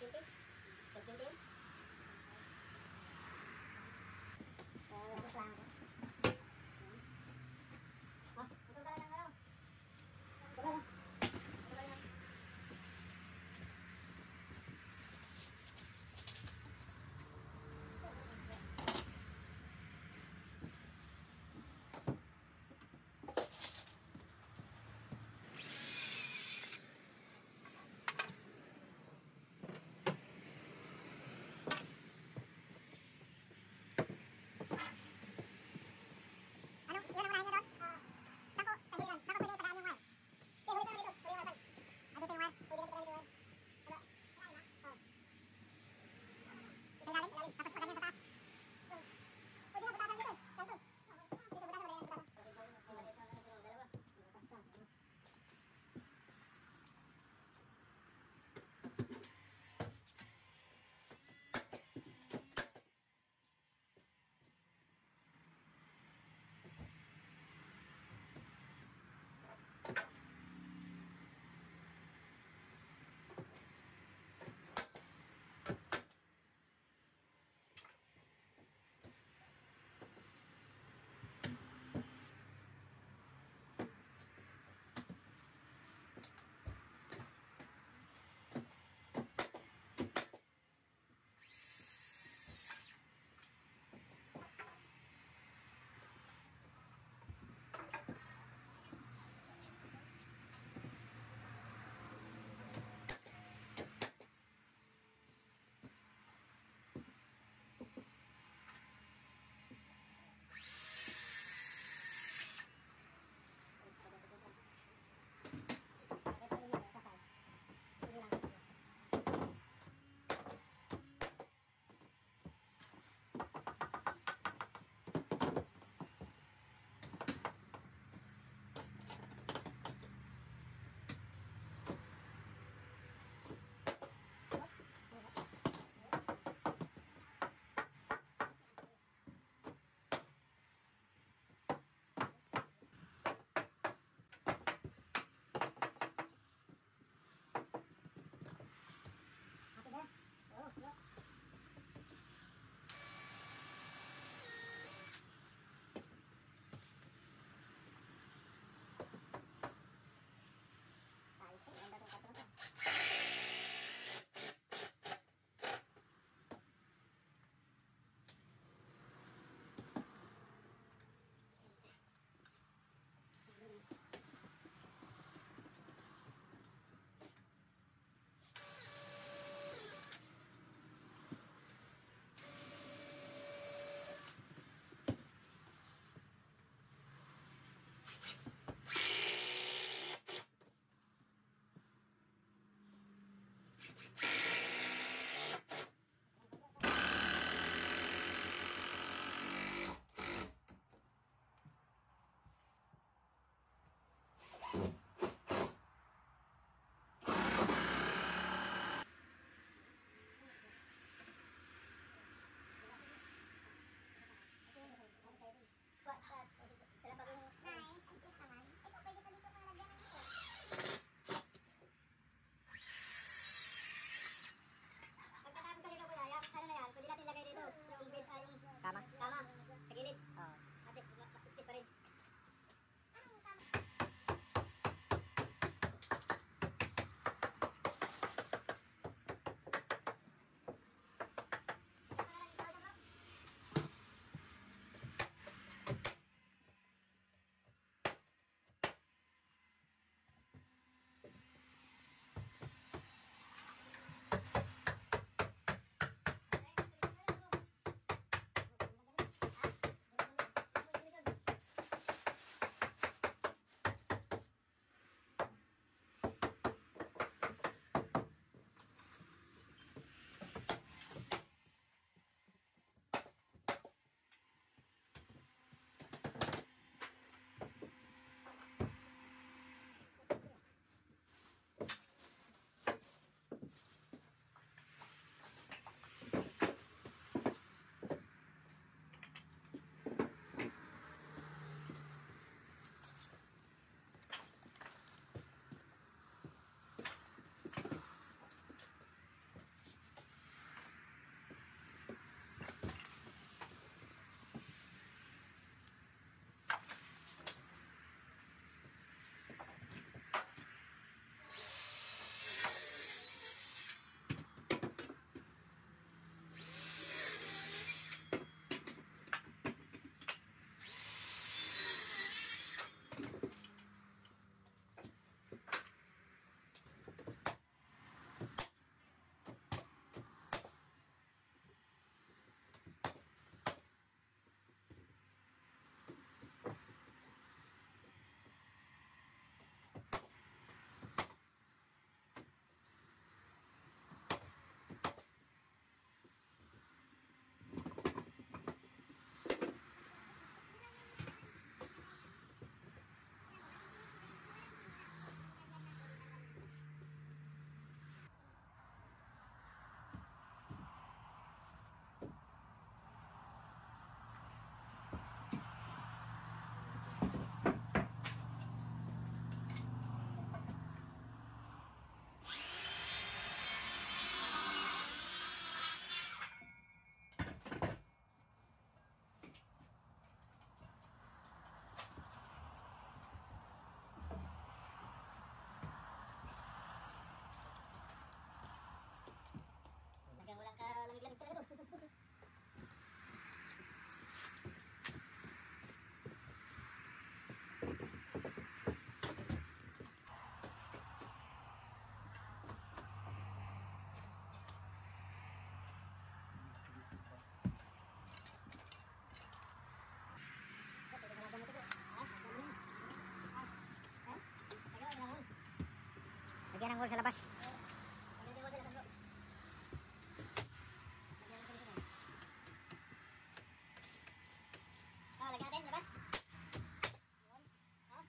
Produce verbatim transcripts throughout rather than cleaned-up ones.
twenty? twelve twenty yun? Oh, tapos lang ako. Oh, matulog ka lang kayo. Matulog lang. Matulog lang. hole sa labas. Lagyan din mo sila sa loob. Lagyan mo sila sa loob. Ah, lagyan natin, labas. Yun. Ah.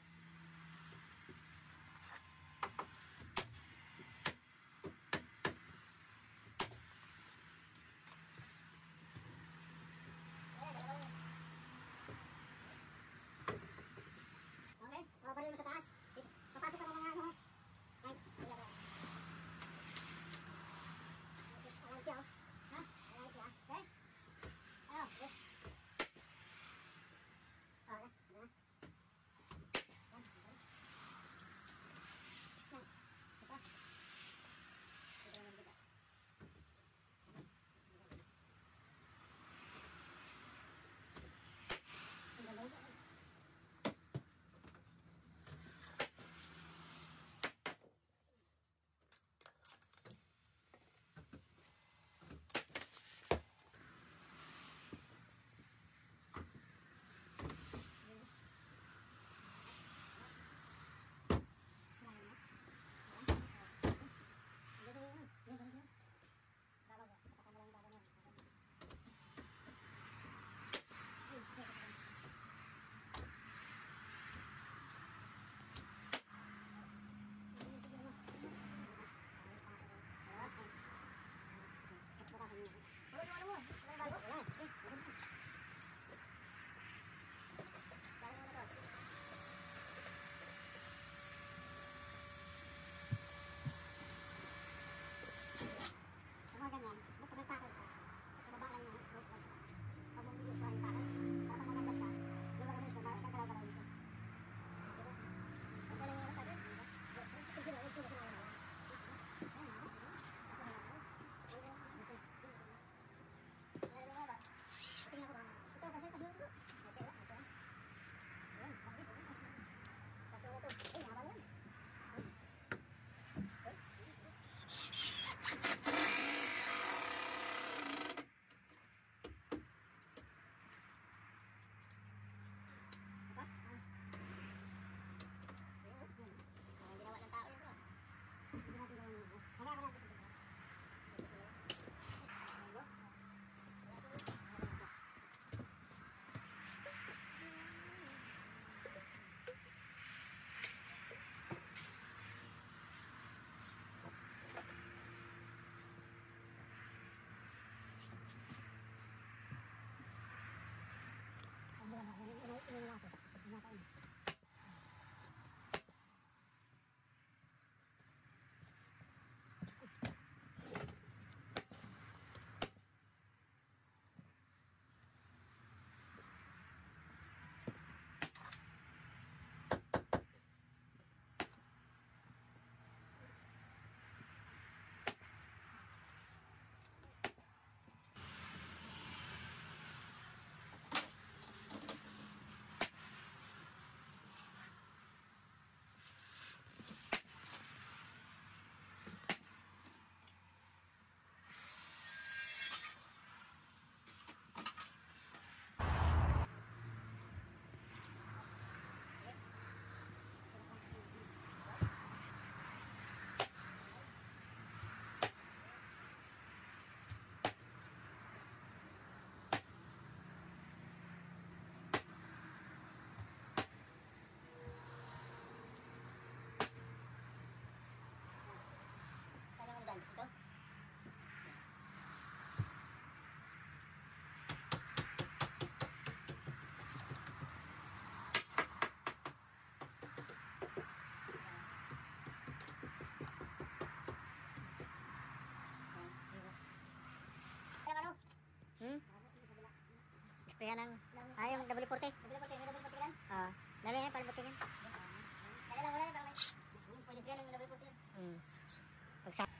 Ayan, dalawa yun. Okay, paparin mo sa taas. Papasok ka mo mga ano ha. Ay, wala ba? Alam siya oh. Ha? Alam siya. Okay? Ano? Okay. Okay. Ano na? Yan. Yan. Ito. Ito naman kita. Ang galaw ba? Mga ganyan, bukod ng tackles ka, sa baba lang yung scope lang sa taas. Pag mo use yung tackles, para pag nagandas ka, yung magamis ka, gagalaw-galaw mo siya. Ang galing mo ng tackles, di ba? Kung sila, gusto ko sila wala. Ayun na, kasi wala ko. Ayun na ba? Tingnan ko ba? Ito, kasi tabi ko. Kasi wala, kasi wala. Ayan, bakit ito? Kasi wala ito. Ay, nabal yan. Ito? Ano? Hmm? Sprayan ng... Ah, yung W forty. W forty, may W forty lang? Ah, dali yan, palbutingin. Dali lang, wala lang. Pwede sprayan ng W forty. Hmm. Pagsa...